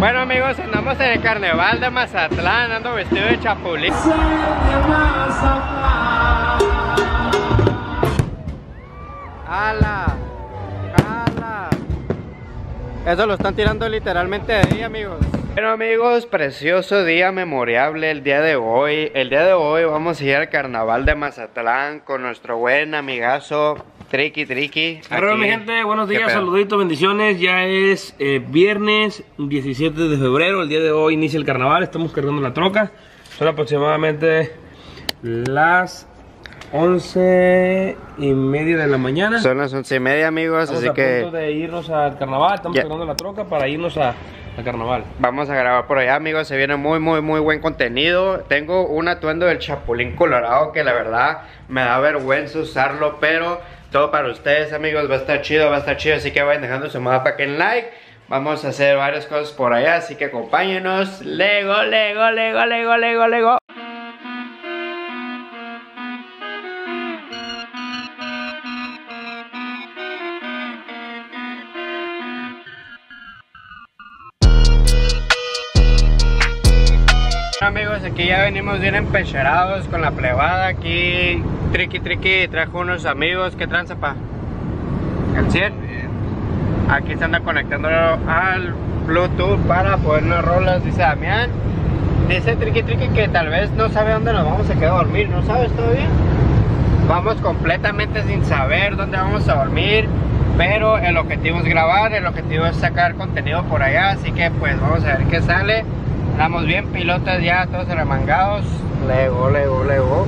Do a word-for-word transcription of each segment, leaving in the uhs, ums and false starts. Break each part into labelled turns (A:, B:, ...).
A: Bueno amigos, andamos en el carnaval de Mazatlán, ando vestido de chapulín. ¡Hala! ¡Hala! Eso lo están tirando literalmente de ahí, amigos. Bueno amigos, precioso día memorable el día de hoy. El día de hoy vamos a ir al carnaval de Mazatlán con nuestro buen amigazo Triqui Triqui.
B: Hola mi gente, buenos días, saluditos, bendiciones. Ya es eh, viernes diecisiete de febrero, el día de hoy inicia el carnaval, estamos cargando la troca. Son aproximadamente las once y media de la mañana.
A: Son las once y media amigos,
B: estamos
A: así
B: a
A: que...
B: punto de irnos al carnaval, estamos
A: ya
B: cargando la troca para irnos a... al carnaval.
A: Vamos a grabar por allá amigos, se viene muy muy muy buen contenido. Tengo un atuendo del Chapulín Colorado que la verdad me da vergüenza usarlo, pero todo para ustedes amigos, va a estar chido, va a estar chido, así que vayan dejando su mapa que en like. Vamos a hacer varias cosas por allá, así que acompáñenos. Lego, Lego, Lego, Lego, Lego, Lego. Amigos, aquí ya venimos bien empecherados con la plebada. Aquí Triqui Triqui trajo unos amigos. ¿Qué tranza, pa? ¿El cien? Aquí se anda conectando al Bluetooth para ponernos rolas, dice Damián. Dice Triqui Triqui que tal vez no sabe dónde nos vamos a quedar a dormir. ¿No sabes todavía? Vamos completamente sin saber dónde vamos a dormir, pero el objetivo es grabar, el objetivo es sacar contenido por allá. Así que pues vamos a ver qué sale. Estamos bien pilotas ya, todos remangados. Lego, lego, lego.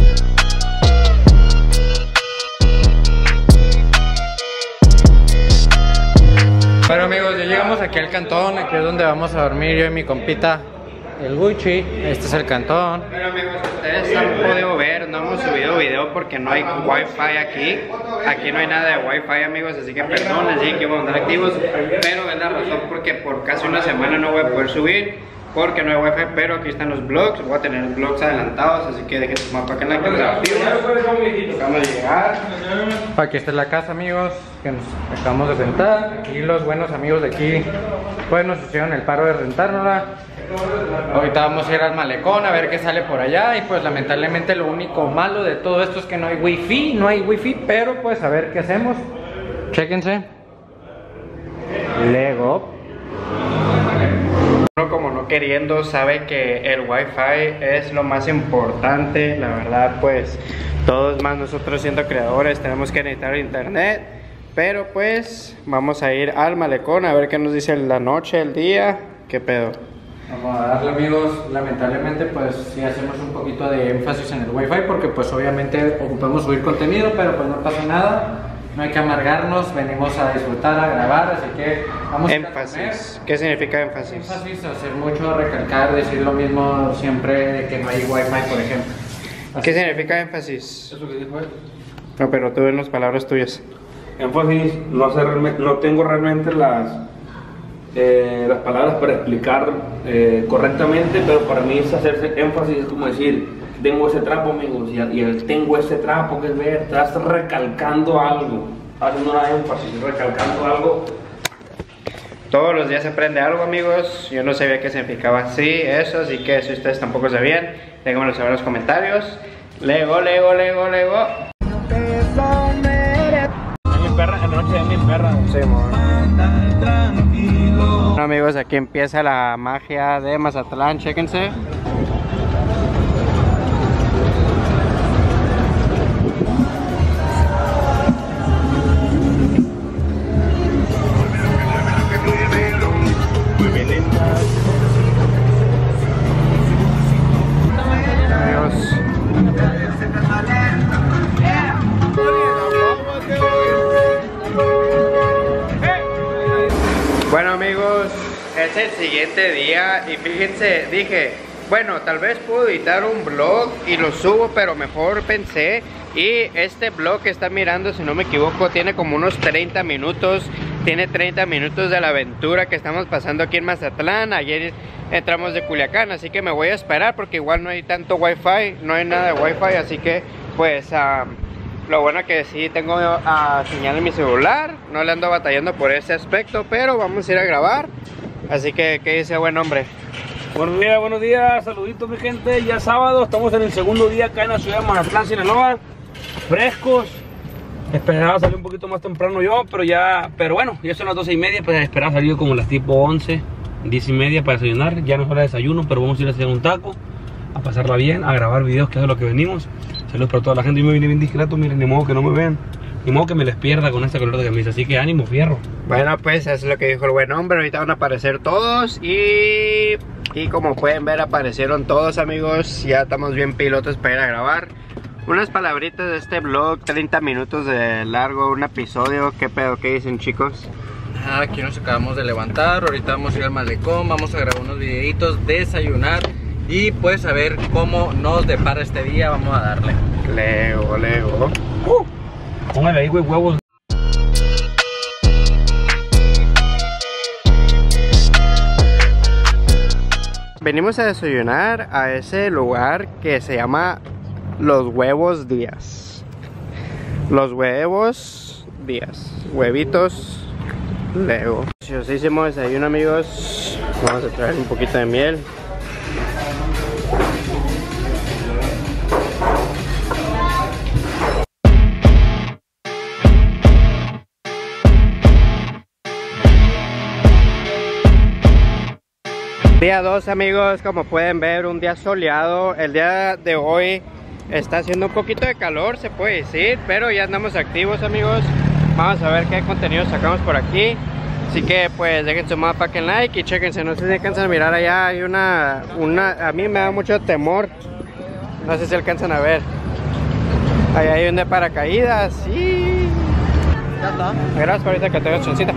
A: Bueno amigos, ya llegamos aquí al cantón. Aquí es donde vamos a dormir yo y mi compita, el Gucci. Este es el cantón. Bueno amigos, ustedes han podido ver, no hemos subido video porque no hay wifi aquí. Aquí no hay nada de wifi amigos, así que perdón, les dije que íbamos a andar activos, pero es la razón porque por casi una semana no voy a poder subir porque no hay wifi, pero aquí están los vlogs. Voy a tener vlogs adelantados, así que dejen su mapa acá en la cámara. Vamos a llegar. Aquí está la casa amigos, que nos acabamos de rentar. Aquí los buenos amigos de aquí pues nos hicieron el paro de rentárnosla. Ahorita vamos a ir al malecón a ver qué sale por allá. Y pues lamentablemente lo único malo de todo esto es que no hay wifi, no hay wifi, pero pues a ver qué hacemos. Chéquense. Lego. Uno como no queriendo sabe que el wifi es lo más importante. La verdad pues todos más nosotros siendo creadores tenemos que necesitar internet. Pero pues vamos a ir al malecón a ver qué nos dice la noche, el día. ¿Qué pedo? Vamos a darle amigos, lamentablemente pues sí hacemos un poquito de énfasis en el wifi porque pues obviamente ocupamos subir contenido, pero pues no pasa nada, no hay que amargarnos, venimos a disfrutar, a grabar, así que vamos énfasis. A énfasis. ¿Qué significa énfasis? Énfasis, hacer mucho, recalcar, decir lo mismo siempre de que no hay wifi, por ejemplo. Así. ¿Qué significa énfasis? Eso que dijo él. No, pero tú en las palabras tuyas.
B: Énfasis, no, hacer, no tengo realmente las... Eh, las palabras para explicar eh, correctamente, pero para mí es hacerse énfasis, es como decir, tengo ese trapo amigos, y, y el tengo ese trapo, que es ver, estás recalcando algo, haciendo una énfasis, recalcando algo.
A: Todos los días se aprende algo amigos, yo no sabía qué significaba así, eso, así que si ustedes tampoco sabían, déjenmelo saber en los comentarios. Lego, lego, lego, lego.
B: Es mi perra, en la noche es mi perra.
A: Sí, amor. Bueno amigos, aquí empieza la magia de Mazatlán, chéquense. Bueno amigos, es el siguiente día y fíjense, dije, bueno, tal vez puedo editar un vlog y lo subo, pero mejor pensé, y este vlog que está mirando, si no me equivoco, tiene como unos treinta minutos, tiene treinta minutos de la aventura que estamos pasando aquí en Mazatlán. Ayer entramos de Culiacán, así que me voy a esperar porque igual no hay tanto wifi, no hay nada de wifi, así que pues... Um, Lo bueno que sí tengo uh, señal en mi celular, no le ando batallando por ese aspecto, pero vamos a ir a grabar. Así que, ¿qué dice buen hombre?
B: Buenos días, buenos días, saluditos mi gente, ya sábado, estamos en el segundo día acá en la ciudad de Mazatlán, Sinaloa, frescos. Esperaba salir un poquito más temprano yo, pero ya, pero bueno, ya son las doce y media, pues esperaba salir como las tipo once, diez y media para desayunar. Ya no es hora de desayuno, pero vamos a ir a hacer un taco, a pasarla bien, a grabar videos, que es de lo que venimos. Saludos para toda la gente. Yo me vine bien discreto, miren, ni modo que no me vean, ni modo que me les pierda con este color de camisa, así que ánimo, fierro.
A: Bueno, pues eso es lo que dijo el buen hombre. Ahorita van a aparecer todos y, y como pueden ver aparecieron todos, amigos. Ya estamos bien pilotos para ir a grabar unas palabritas de este vlog, treinta minutos de largo, un episodio. ¿Qué pedo? ¿Qué dicen, chicos?
C: Ah, aquí nos acabamos de levantar, ahorita vamos a ir al malecón, vamos a grabar unos videitos, desayunar y pues a ver cómo nos depara este día. Vamos a darle.
A: Lego, Lego.
B: Uh, póngale ahí, güey, huevos.
A: Venimos a desayunar a ese lugar que se llama Los Huevos Díaz. Los Huevos Díaz. Huevitos Lego. Hicimos desayuno, amigos. Vamos a traer un poquito de miel. Día dos, amigos, como pueden ver, un día soleado. El día de hoy está haciendo un poquito de calor, se puede decir, pero ya andamos activos, amigos. Vamos a ver qué contenido sacamos por aquí. Así que pues dejen su motherfucking like y chequense, no sé si alcanzan a mirar allá. Hay una, una, a mí me da mucho temor, no sé si alcanzan a ver. Ahí hay un de paracaídas y...
C: Ya está.
A: Gracias por ahorita que tengo choncita.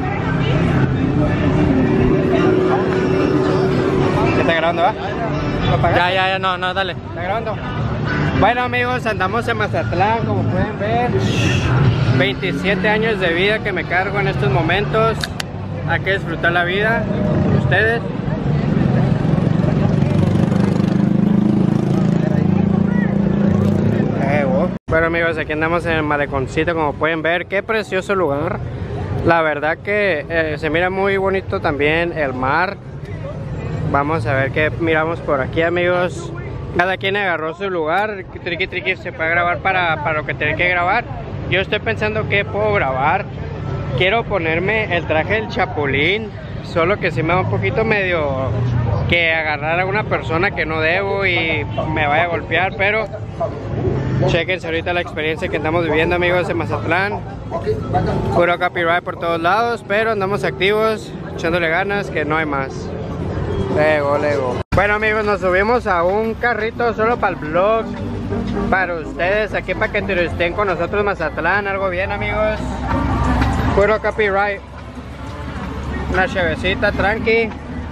A: ¿Está grabando, va?
C: Ya, ya, ya, no, no, dale.
A: ¿Está grabando? Bueno, amigos, andamos en Mazatlán, como pueden ver. veintisiete años de vida que me cargo en estos momentos. Hay que disfrutar la vida. Ustedes. Eh, wow. Bueno, amigos, aquí andamos en el maleconcito, como pueden ver. Qué precioso lugar. La verdad que eh, se mira muy bonito también el mar. Vamos a ver qué miramos por aquí, amigos. Cada quien agarró su lugar. Triqui triqui se puede grabar para, para lo que tiene que grabar. Yo estoy pensando que puedo grabar. Quiero ponerme el traje del Chapulín, solo que si me da un poquito medio que agarrar a una persona que no debo y me vaya a golpear. Pero chequense ahorita la experiencia que estamos viviendo, amigos, en Mazatlán. Puro copyright por todos lados, pero andamos activos, echándole ganas, que no hay más. Lego, Lego. Bueno, amigos, nos subimos a un carrito solo para el vlog, para ustedes, aquí para que turisten con nosotros Mazatlán. Algo bien, amigos. Puro copyright. Una chevecita, tranqui.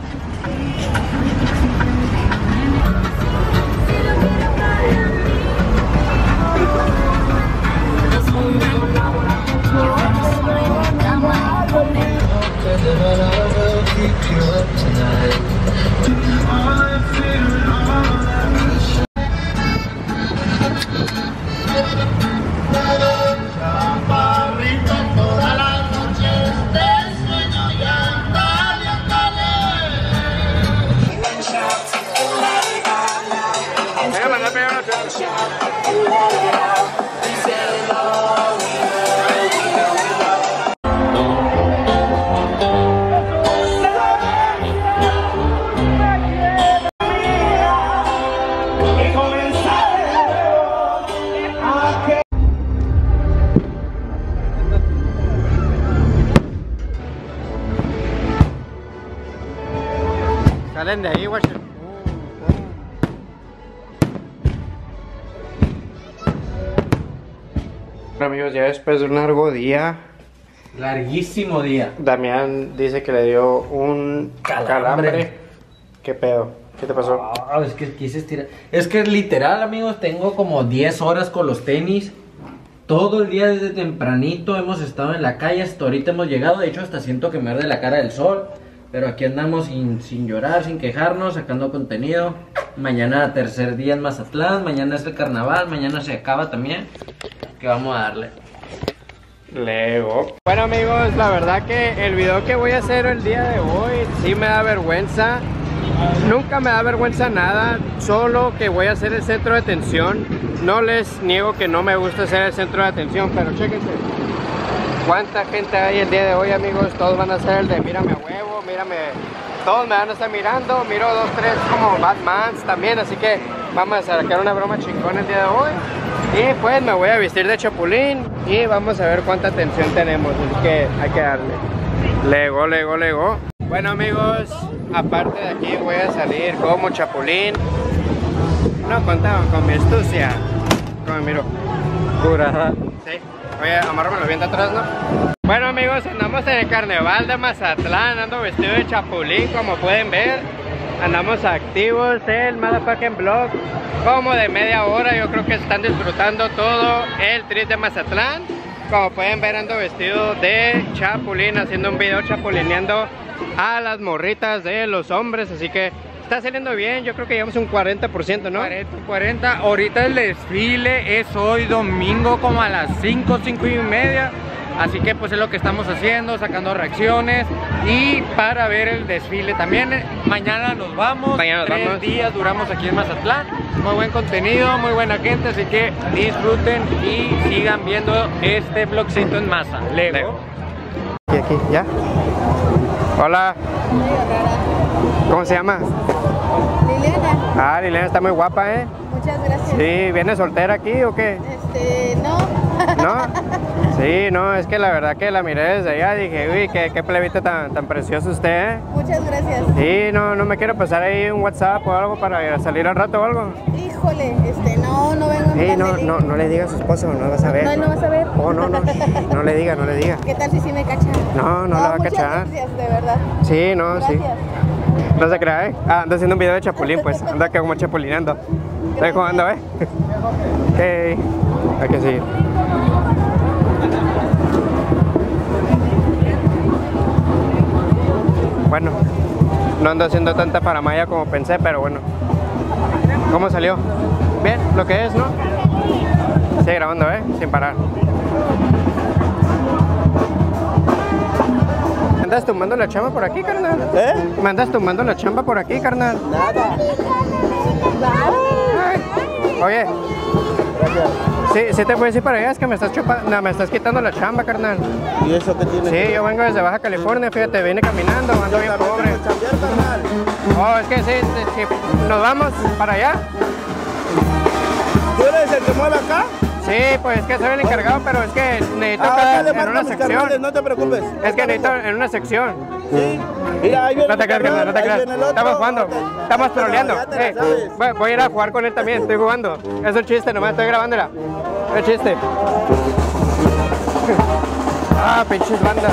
A: Salen de ahí, guacho. Bueno, amigos, ya después de un largo día,
C: Larguísimo día.
A: Damián dice que le dio un
C: Calambre.
A: calambre. ¿Qué pedo? ¿Qué te pasó?
C: Ah, es que quise estirar. Es que literal, amigos, tengo como diez horas con los tenis. Todo el día desde tempranito hemos estado en la calle, hasta ahorita hemos llegado. De hecho, hasta siento que me arde la cara del sol. Pero aquí andamos sin, sin llorar, sin quejarnos, sacando contenido. Mañana tercer día en Mazatlán, mañana es el carnaval, mañana se acaba también. Que vamos a darle.
A: Lego. Bueno amigos, la verdad que el video que voy a hacer el día de hoy sí me da vergüenza. Nunca me da vergüenza nada, solo que voy a ser el centro de atención. No les niego que no me gusta ser el centro de atención, pero chéquense cuánta gente hay el día de hoy, amigos. Todos van a ser el de mírame a huevo, mírame. Todos me van a estar mirando, miro dos, tres como Batmans también, así que vamos a sacar una broma chingona el día de hoy. Y pues me voy a vestir de Chapulín y vamos a ver cuánta atención tenemos, así que hay que darle. Lego, Lego, Lego. Bueno amigos, aparte de aquí voy a salir como Chapulín. No contaba con mi astucia. Como me miro. Curada. Sí. Oye, amárramelo bien de atrás, ¿no? Bueno amigos, andamos en el carnaval de Mazatlán. Ando vestido de Chapulín, como pueden ver. Andamos activos, el motherfucking vlog. Como de media hora, yo creo que están disfrutando todo el trip de Mazatlán. Como pueden ver, ando vestido de Chapulín, haciendo un video chapulineando a las morritas de los hombres, así que está saliendo bien. Yo creo que llevamos un cuarenta por ciento, ¿no?
D: cuarenta, cuarenta. Ahorita el desfile es hoy domingo como a las cinco, cinco y media. Así que pues es lo que estamos haciendo, sacando reacciones. Y para ver el desfile también, mañana nos vamos.
A: Mañana nos
D: Tres
A: vamos.
D: días duramos aquí en Mazatlán. Muy buen contenido, muy buena gente, así que disfruten y sigan viendo este vlogcito en Maza. Lego.
A: Lego. Aquí, aquí, ya. Hola. ¿Cómo se llama?
E: Liliana,
A: Ah, Liliana está muy guapa, ¿eh?
E: muchas gracias.
A: Sí, ¿viene soltera aquí o qué?
E: Este, no.
A: ¿No? Sí, no, es que la verdad que la miré desde allá, dije, uy, qué, qué plebito tan, tan precioso usted, ¿eh?
E: Muchas gracias.
A: Sí, no, no me quiero pasar ahí un WhatsApp o algo para salir al rato o algo.
E: Híjole, este, no, no vengo en
A: Sí,
E: plan
A: no,
E: de
A: no,
E: ligue.
A: no le diga a su esposo, no vas a ver.
E: No, él no vas a ver.
A: Oh, no, no, no le diga, no le diga.
E: ¿Qué tal si sí me cachan?
A: No, no la va a
E: muchas
A: cachar.
E: gracias, de verdad.
A: Sí, no, sí.
E: Gracias.
A: No se crea, ¿eh? Ah, ando haciendo un video de Chapulín, pues. Anda que como chapulineando. Estoy jugando, ¿eh? Ok. Hay que seguir. Bueno, no ando haciendo tanta paramaya como pensé, pero bueno. ¿Cómo salió? Bien, lo que es, ¿no? Sigue grabando, ¿eh? Sin parar. ¿Me andas tumbando la chamba por aquí, carnal?
F: ¿Eh?
A: ¿Me andas tumbando la chamba por aquí, carnal?
F: Nada.
A: Ay. Oye.
F: Gracias.
A: Sí, sí te puedes ir para allá, es que me estás chupa... no, me estás quitando la chamba, carnal.
F: ¿Y eso qué tiene?
A: Sí, yo vengo desde Baja California, fíjate, vine caminando, ando bien pobre. Oh, es que sí, sí, sí, nos vamos para allá.
F: ¿Tú eres el que mueve acá?
A: Sí, pues es que soy el encargado, pero es que necesito
F: Ah,
A: acá
F: dale,
A: en
F: marca
A: una
F: mis
A: sección.
F: carnales, no te preocupes.
A: Es que necesito en una sección.
F: Sí. Mira, ahí viene
A: No te
F: mi
A: creas, carnal, no te
F: ahí
A: creas.
F: viene el otro.
A: Estamos jugando,
F: No te-
A: estamos
F: ya te la-
A: troleando.
F: ya te la
A: Eh,
F: sabes.
A: voy, voy a ir a jugar con él también, estoy jugando. Es un chiste, nomás estoy grabándola. Es chiste. Ah, pinches bandas.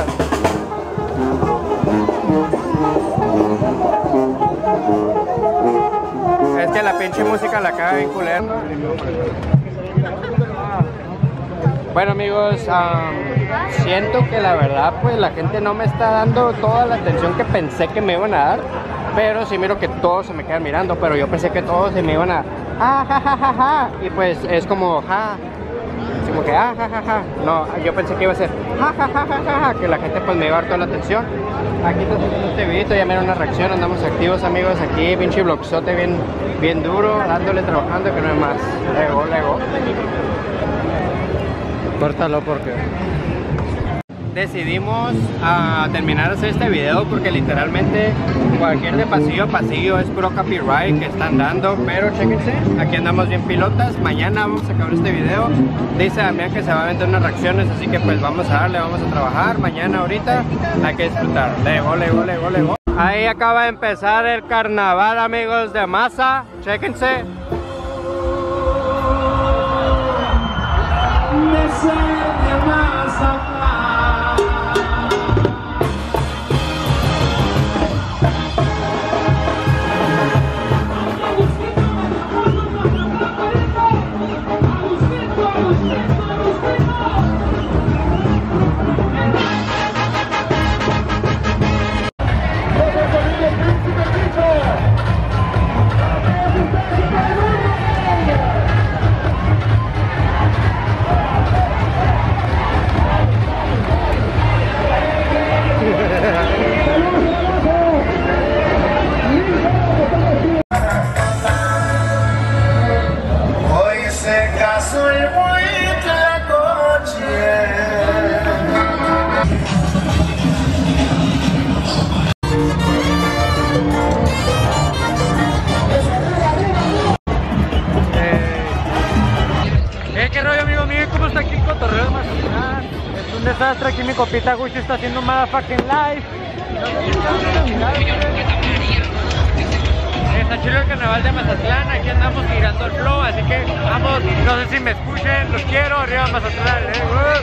A: Es que la pinche música la acaba bien culera. Bueno amigos, um, siento que la verdad pues la gente no me está dando toda la atención que pensé que me iban a dar. Pero sí miro que todos se me quedan mirando, pero yo pensé que todos se me iban a... Ah, ja, ja, ja, ja. Y pues es como... Ja. Es como que... Ah, ja, ja, ja. No, yo pensé que iba a ser... Ja, ja, ja, ja, ja, ja. Que la gente pues me iba a dar toda la atención. Aquí está haciendo este videito, ya miren una reacción. Andamos activos amigos aquí. Pinche blogzote bien, bien duro. Dándole, trabajando, que no hay más. Lego, lego.
C: Córtalo porque...
A: Decidimos uh, terminar de hacer este video porque literalmente cualquier de pasillo a pasillo es puro copyright que están dando, pero chéquense, aquí andamos bien pilotas. Mañana vamos a acabar este video. Dice Damián que se va a vender unas reacciones, así que pues vamos a darle, vamos a trabajar. Mañana ahorita hay que disfrutar. Lego, lego, lego, lego. Ahí acaba de empezar el carnaval amigos de Maza, chéquense.
D: desastre. Aquí mi copita Gucci está haciendo un motherfucking live. Está chido el carnaval de Mazatlán. Aquí andamos tirando el flow. Así que vamos, no sé si me escuchen. Los quiero. Arriba Mazatlán. Eh.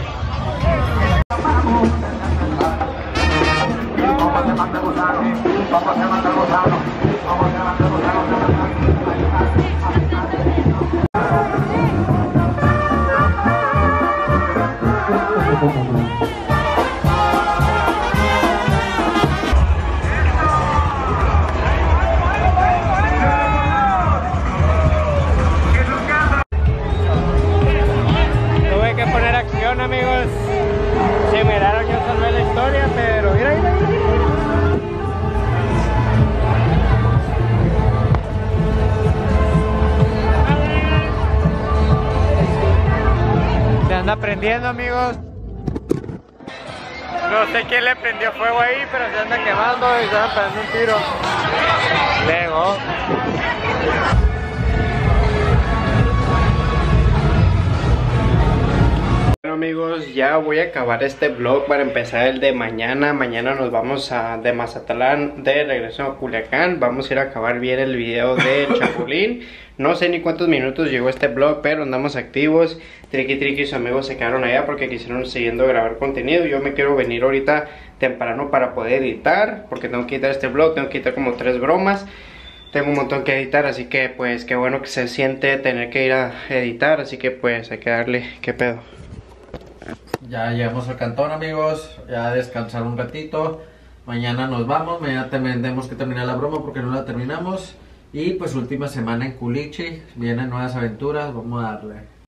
D: Tuve que poner acción, amigos. Se miraron, yo salvé la historia, pero mira, mira, mira. Se anda prendiendo, amigos. No sé quién le prendió fuego ahí, pero se anda quemando y se anda pegando un tiro. Luego. Bueno, amigos, ya voy a acabar este vlog para empezar el de mañana. Mañana nos vamos a de Mazatlán de regreso a Culiacán. Vamos a ir a acabar bien el video de Chapulín. No sé ni cuántos minutos llegó este vlog, pero andamos activos. Triqui Triqui y sus amigos se quedaron allá porque quisieron siguiendo grabar contenido. Yo me quiero venir ahorita temprano para poder editar, porque tengo que editar este vlog, tengo que editar como tres bromas. Tengo un montón que editar, así que pues qué bueno que se siente tener que ir a editar. Así que pues hay que darle, qué pedo.
C: Ya llegamos al cantón, amigos. Ya a descansar un ratito. Mañana nos vamos. Mañana tenemos que terminar la broma porque no la terminamos. Y pues última semana en Culichi. Vienen nuevas aventuras. Vamos a darle.